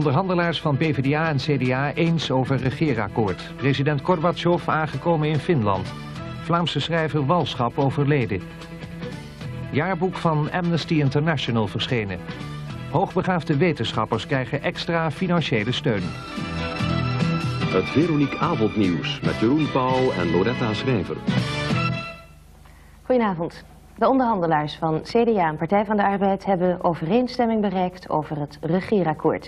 Onderhandelaars van PvdA en CDA eens over regeerakkoord. President Gorbachev aangekomen in Finland. Vlaamse schrijver Walschap overleden. Jaarboek van Amnesty International verschenen. Hoogbegaafde wetenschappers krijgen extra financiële steun. Het Veronique Avondnieuws met Jeroen Pauw en Loretta Schrijver. Goedenavond. De onderhandelaars van CDA en Partij van de Arbeid hebben overeenstemming bereikt over het regeerakkoord.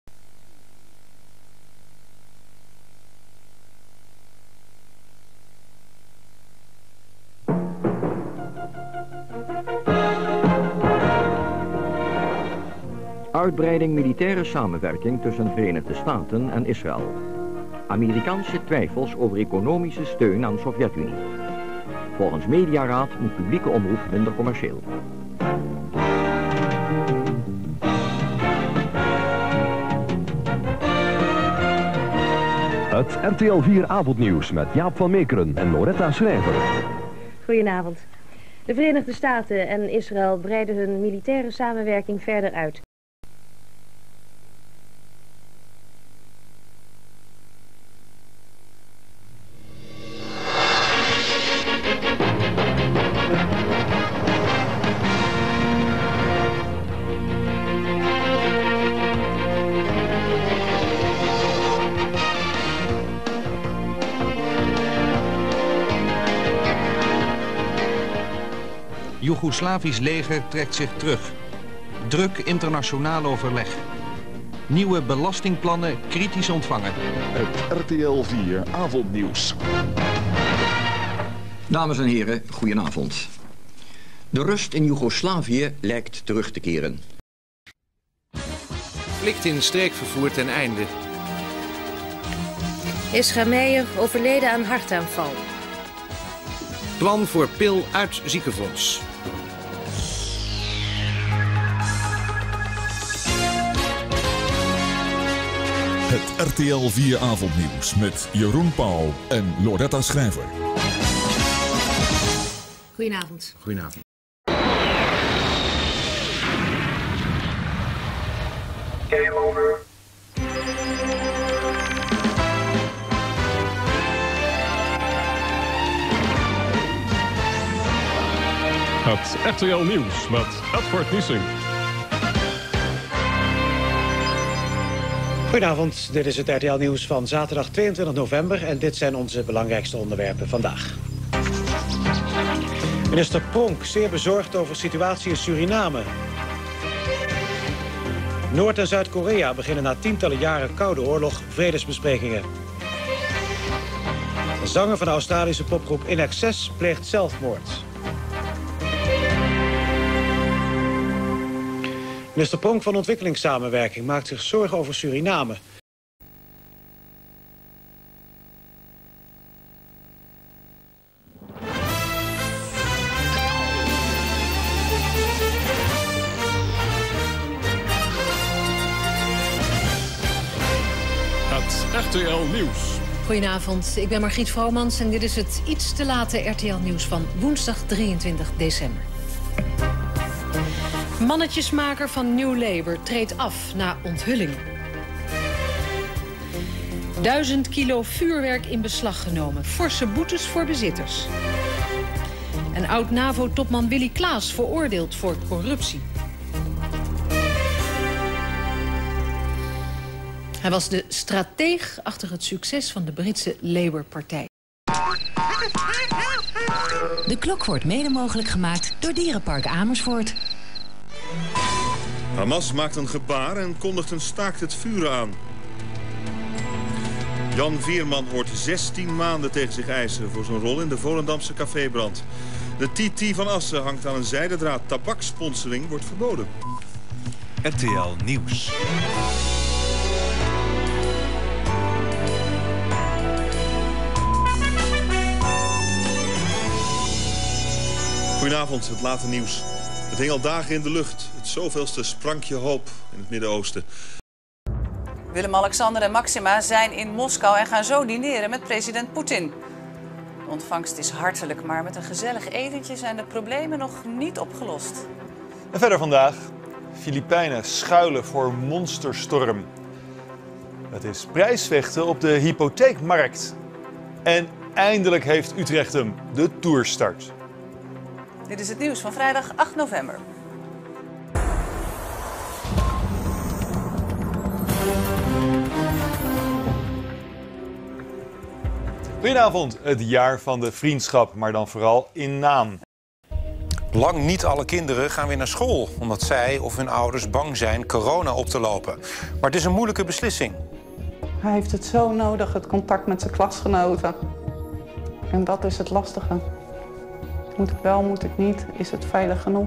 Uitbreiding militaire samenwerking tussen de Verenigde Staten en Israël. Amerikaanse twijfels over economische steun aan de Sovjet-Unie. Volgens Mediaraad moet publieke omroep minder commercieel. Het RTL 4 Avondnieuws met Jaap van Meekeren en Loretta Schrijver. Goedenavond. De Verenigde Staten en Israël breiden hun militaire samenwerking verder uit. Joegoslavisch leger trekt zich terug. Druk internationaal overleg. Nieuwe belastingplannen kritisch ontvangen. Het RTL 4 Avondnieuws. Dames en heren, goedenavond. De rust in Joegoslavië lijkt terug te keren. Conflict in streekvervoer ten einde. Ischa Meijer overleden aan hartaanval. Plan voor pil uit ziekenfonds. Het RTL 4 Avondnieuws met Jeroen Pauw en Loretta Schrijver. Goedenavond. Goedenavond. Game over. Het RTL Nieuws met Edward Niesing. Goedenavond, dit is het RTL Nieuws van zaterdag 22 november en dit zijn onze belangrijkste onderwerpen vandaag. Minister Pronk zeer bezorgd over de situatie in Suriname. Noord- en Zuid-Korea beginnen na tientallen jaren koude oorlog vredesbesprekingen. De zanger van de Australische popgroep In Excess pleegt zelfmoord. Minister Pronk van Ontwikkelingssamenwerking maakt zich zorgen over Suriname. Het RTL Nieuws. Goedenavond, ik ben Margriet Vromans en dit is het iets te late RTL Nieuws van woensdag 23 december. Mannetjesmaker van New Labour treedt af na onthulling. 1000 kilo vuurwerk in beslag genomen. Forse boetes voor bezitters. En oud-NAVO-topman Willy Klaas veroordeeld voor corruptie. Hij was de strateeg achter het succes van de Britse Labour-partij. De klok wordt mede mogelijk gemaakt door Dierenpark Amersfoort. Hamas maakt een gebaar en kondigt een staakt het vuren aan. Jan Veerman hoort 16 maanden tegen zich eisen voor zijn rol in de Volendamse cafébrand. De TT van Assen hangt aan een zijdendraad. Tabakssponsoring wordt verboden. RTL Nieuws. Goedenavond, het late nieuws. Het hing al dagen in de lucht. Het zoveelste sprankje hoop in het Midden-Oosten. Willem-Alexander en Maxima zijn in Moskou en gaan zo dineren met president Poetin. De ontvangst is hartelijk, maar met een gezellig etentje zijn de problemen nog niet opgelost. En verder vandaag. Filipijnen schuilen voor monsterstorm. Het is prijsvechten op de hypotheekmarkt. En eindelijk heeft Utrecht hem, de Tourstart. Dit is het nieuws van vrijdag 8 november. Goedenavond, het jaar van de vriendschap, maar dan vooral in naam. Lang niet alle kinderen gaan weer naar school, omdat zij of hun ouders bang zijn corona op te lopen. Maar het is een moeilijke beslissing. Hij heeft het zo nodig, het contact met zijn klasgenoten. En dat is het lastige. Moet ik wel, moet ik niet? Is het veilig genoeg?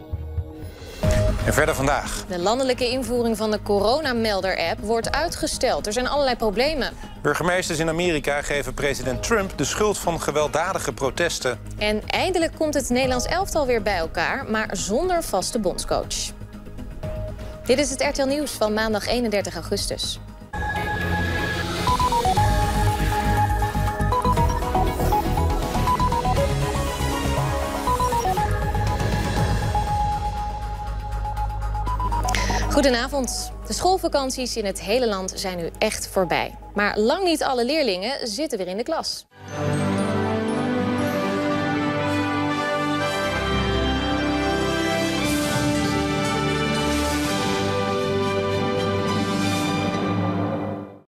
En verder vandaag. De landelijke invoering van de coronamelder-app wordt uitgesteld. Er zijn allerlei problemen. Burgemeesters in Amerika geven president Trump de schuld van gewelddadige protesten. En eindelijk komt het Nederlands elftal weer bij elkaar, maar zonder vaste bondscoach. Dit is het RTL Nieuws van maandag 31 augustus. Goedenavond. De schoolvakanties in het hele land zijn nu echt voorbij. Maar lang niet alle leerlingen zitten weer in de klas.